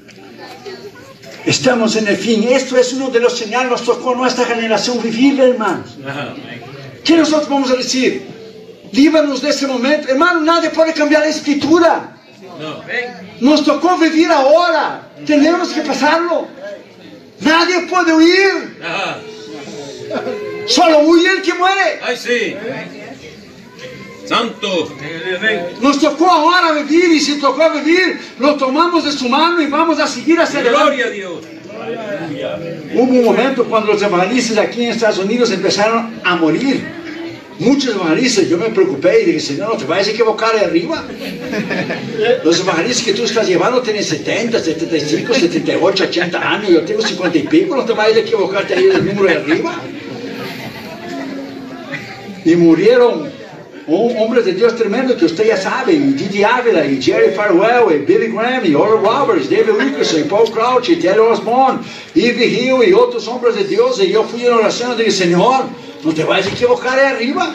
Estamos en el fin. Esto es uno de los señales que nos tocó a nuestra generación vivir, hermanos. ¿Qué nosotros vamos a decir? Líbranos de ese momento. Hermano, nadie puede cambiar la escritura. Nos tocó vivir ahora. Tenemos que pasarlo. Nadie puede huir. Solo huye el que muere. ¡Ay, sí! ¡Santo! Nos tocó ahora vivir, y si tocó vivir, lo tomamos de su mano y vamos a seguir hacia adelante. ¡Gloria a Dios! Hubo un momento cuando los evangelistas aquí en Estados Unidos empezaron a morir. Muchos evangelistas, yo me preocupé y dije, Señor, no te vayas a equivocar de arriba. Los evangelistas que tú estás llevando tienen setenta, setenta y cinco, setenta y ocho, ochenta años, yo tengo cincuenta y pico, no te vayas a equivocarte ahí del número de arriba. Y murieron un hombre de Dios tremendo que usted ya sabe, y Didi Ávila, y Jerry Farwell, y Billy Graham, y Oral Roberts, David Wilkerson, y Paul Crouch, y Terry Osborne, y Ivy Hill, y otros hombres de Dios. Y yo fui en oración y dije, Señor, no te vayas a equivocar ahí arriba.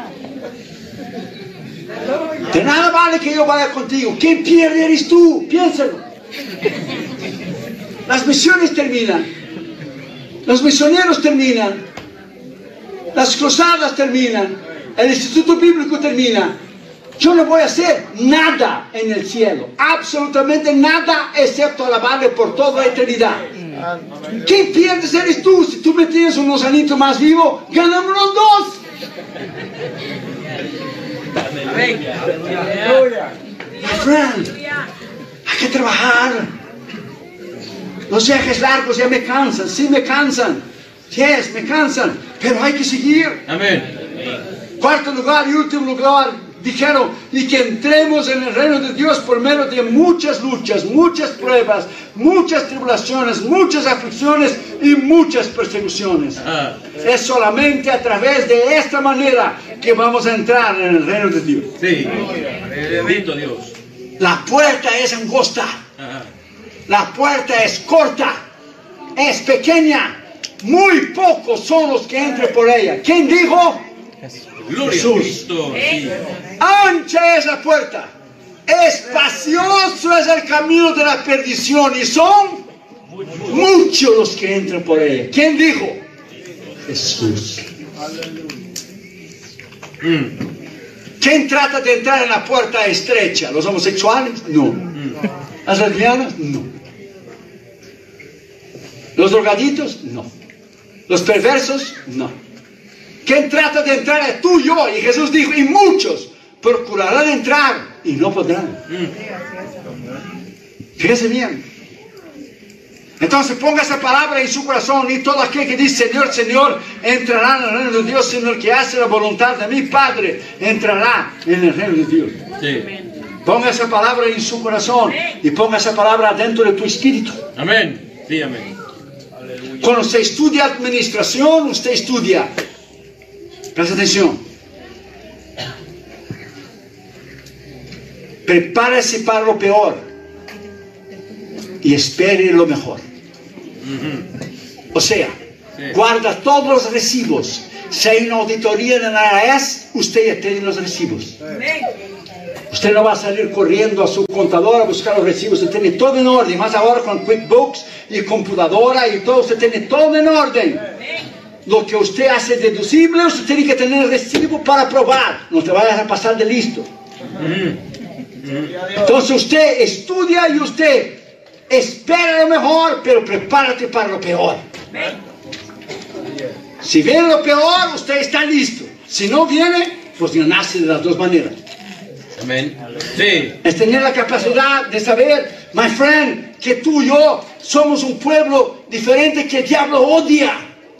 De nada vale que yo vaya contigo. ¿Quién pierde eres tú? Piénsalo. Las misiones terminan, los misioneros terminan, las cruzadas terminan, el instituto bíblico termina. Yo no voy a hacer nada en el cielo, absolutamente nada, excepto alabarle por toda la eternidad. ¿Quién pierdes eres tú? Si tú me tienes unos añitos más vivo, ganamos los dos. My friend, hay que trabajar. Los viajes largos ya me cansan, sí me cansan, yes, me cansan, pero hay que seguir. Amén. Cuarto lugar y último lugar, dijeron, y que entremos en el reino de Dios por medio de muchas luchas, muchas pruebas, muchas tribulaciones, muchas aflicciones y muchas persecuciones. Ah. Es solamente a través de esta manera que vamos a entrar en el reino de Dios. Sí, bendito Dios. La puerta es angosta, ah. La puerta es corta, es pequeña, muy pocos son los que entren por ella. ¿Quién dijo? Gloria Jesús. A Cristo, sí. Ancha es la puerta, espacioso es el camino de la perdición, y son muchos los que entran por ella. ¿Quién dijo? Jesús. Mm. ¿Quién trata de entrar en la puerta estrecha? ¿Los homosexuales? No. Mm. ¿Las lesbianas? No. ¿Los drogaditos? No. ¿Los perversos? No. ¿Quién trata de entrar es tú y yo? Y Jesús dijo, y muchos procurarán entrar y no podrán. Fíjense bien. Entonces ponga esa palabra en su corazón, y todo aquel que dice Señor, Señor, entrará en el reino de Dios, sino el que hace la voluntad de mi Padre entrará en el reino de Dios. Sí. Ponga esa palabra en su corazón y ponga esa palabra dentro de tu espíritu. Amén. Sí, amén. Cuando usted estudia administración, usted estudia. Presta atención. Prepárese para lo peor y espere lo mejor. Uh-huh. O sea, sí. Guarda todos los recibos. Si hay una auditoría en la I R S, usted ya tiene los recibos. Usted no va a salir corriendo a su contador a buscar los recibos. Usted tiene todo en orden. Más ahora con QuickBooks y computadora y todo, usted tiene todo en orden. Lo que usted hace deducible, usted tiene que tener recibo para probar. No te vayas a pasar de listo. Entonces usted estudia y usted espera lo mejor, pero prepárate para lo peor. Si viene lo peor, usted está listo. Si no viene, pues ya nace de las dos maneras. Amén. Sí. Es tener la capacidad de saber, my friend, que tú y yo somos un pueblo diferente que el diablo odia.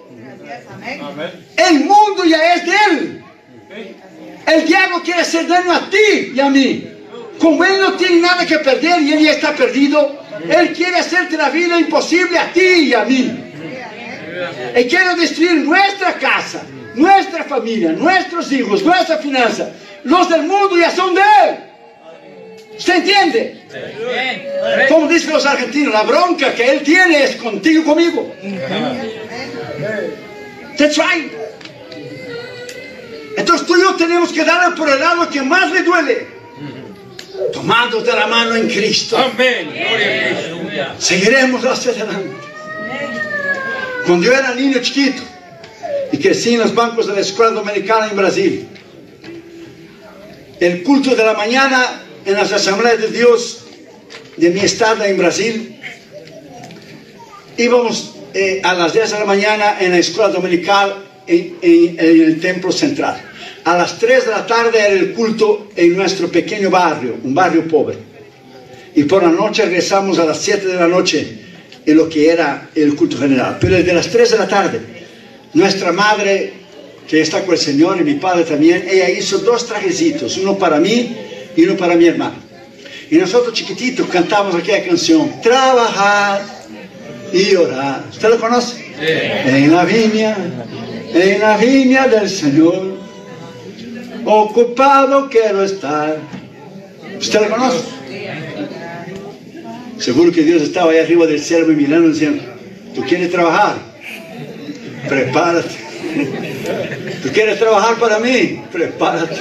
El mundo ya es de él. El diablo quiere hacer daño a ti y a mí. Como él no tiene nada que perder y él ya está perdido, él quiere hacerte la vida imposible a ti y a mí. Él quiere destruir nuestra casa, nuestra familia, nuestros hijos, nuestra finanza. Los del mundo ya son de él. ¿Se entiende? Como dicen los argentinos, la bronca que él tiene es contigo y conmigo. That's right. Entonces tú y yo tenemos que darle por el lado que más le duele, tomándote la mano en Cristo. Amén. Gloria a Cristo. Seguiremos hacia adelante. Cuando yo era niño chiquito y crecí en los bancos de la escuela dominicana en Brasil, el culto de la mañana en las asambleas de Dios de mi estado en Brasil, íbamos eh, a las diez de la mañana en la escuela dominical en, en, en el templo central. A las tres de la tarde era el culto en nuestro pequeño barrio, un barrio pobre. Y por la noche regresamos a las siete de la noche en lo que era el culto general. Pero desde las tres de la tarde, nuestra madre, que está con el Señor, y mi padre también, ella hizo dos trajecitos, uno para mí y uno para mi hermano. Y nosotros chiquititos cantamos aquella canción, trabajar y orar. ¿Usted lo conoce? Sí. En la viña, en la viña del Señor, ocupado quiero estar. ¿Usted lo conoce? Seguro que Dios estaba ahí arriba del cielo y mirando diciendo, ¿tú quieres trabajar? Prepárate. ¿Tú quieres trabajar para mí? Prepárate.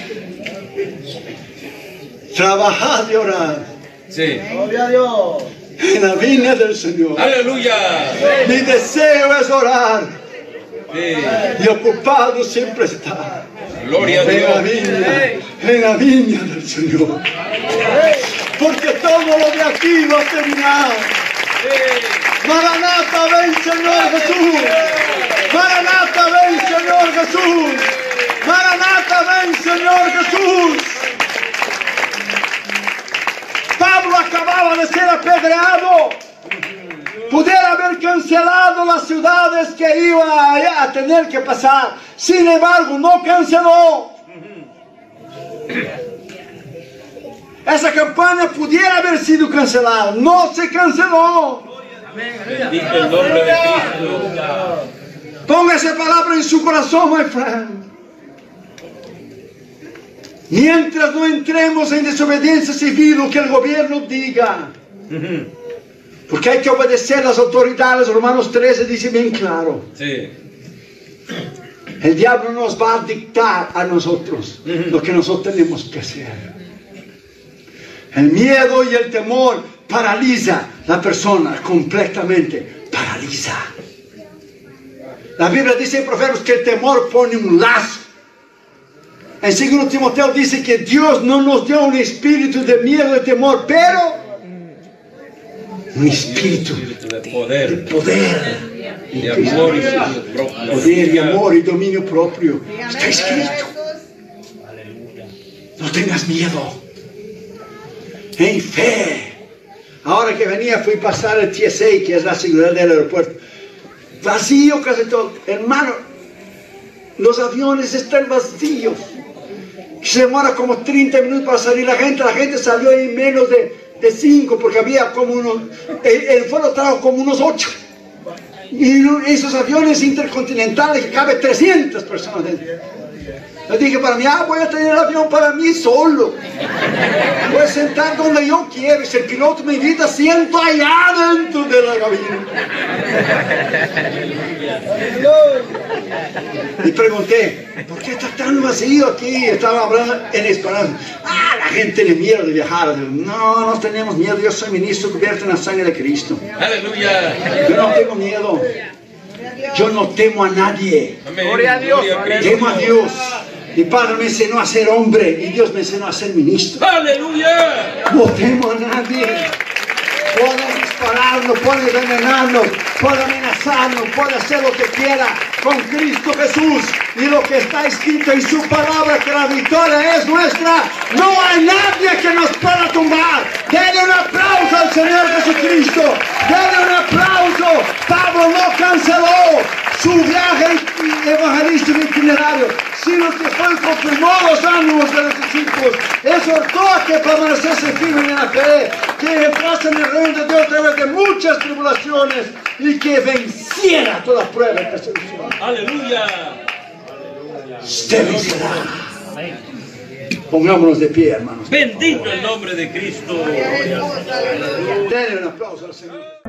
Trabajar y orar. Sí. Gloria a Dios. En la viña del Señor. Aleluya. Mi deseo es orar. Sí. Y ocupado siempre estar. Gloria a En la Dios. viña, en la viña del Señor. Porque todo lo de aquí va a terminar. Maranata, ven Señor Jesús. Maranata, ven Señor Jesús. Maranata, ven Señor Jesús. Pablo acababa de ser apedreado. Pudiera haber cancelado las ciudades que iba a, a tener que pasar. Sin embargo, no canceló. Esa campaña pudiera haber sido cancelada. No se canceló. Bendito el nombre de Cristo. Ponga esa palabra en su corazón, my friend. Mientras no entremos en desobediencia civil, lo que el gobierno diga. Porque hay que obedecer a las autoridades. Romanos trece dice bien claro. Sí. El diablo nos va a dictar a nosotros lo que nosotros tenemos que hacer. El miedo y el temor paraliza a la persona completamente. Paraliza. La Biblia dice en Proverbios que el temor pone un lazo. En segundo Timoteo dice que Dios no nos dio un espíritu de miedo y de temor, pero un espíritu de poder, de poder, de amor y dominio propio. Poder y amor y dominio propio. Está escrito. No tengas miedo. En fe. Ahora que venía fui a pasar el T S A, que es la seguridad del aeropuerto. Vacío casi todo. Hermano, los aviones están vacíos. Se demora como treinta minutos para salir la gente. La gente salió en menos de cinco, porque había como unos, el, el vuelo trajo como unos ocho. Y esos aviones intercontinentales que cabe trescientas personas dentro. Yo dije para mí, ah, voy a tener el avión para mí solo. Voy a sentar donde yo quiero. Y si el piloto me invita, siento allá dentro de la cabina. Y pregunté, ¿por qué está tan vacío aquí? Estaba hablando en español. Ah, la gente tiene miedo de viajar. No, no tenemos miedo. Yo soy ministro cubierto en la sangre de Cristo. Aleluya. Yo no tengo miedo. Yo no temo a nadie. Amén. Gloria a Dios. Temo a Dios. Mi padre me enseñó a ser hombre y Dios me enseñó a ser ministro. Aleluya. No temo a nadie. Todas mis pararnos, puede envenenarnos, puede amenazarnos, puede hacer lo que quiera con Cristo Jesús. Y lo que está escrito en su palabra, que la victoria es nuestra, no hay nadie que nos pueda tumbar. Denle un aplauso al Señor Jesucristo. Denle un aplauso. Pablo no canceló su viaje evangelístico itinerario, sino que fue y confirmó los ánimos de los discípulos, exhortó a que permaneciese firmes en la fe, que entrasen en el reino de Dios a través de muchas tribulaciones y que venciera toda prueba y persecución. Aleluya. Usted vencerá. Pongámonos de pie, hermanos. Bendito el nombre de Cristo. Denle un aplauso al Señor.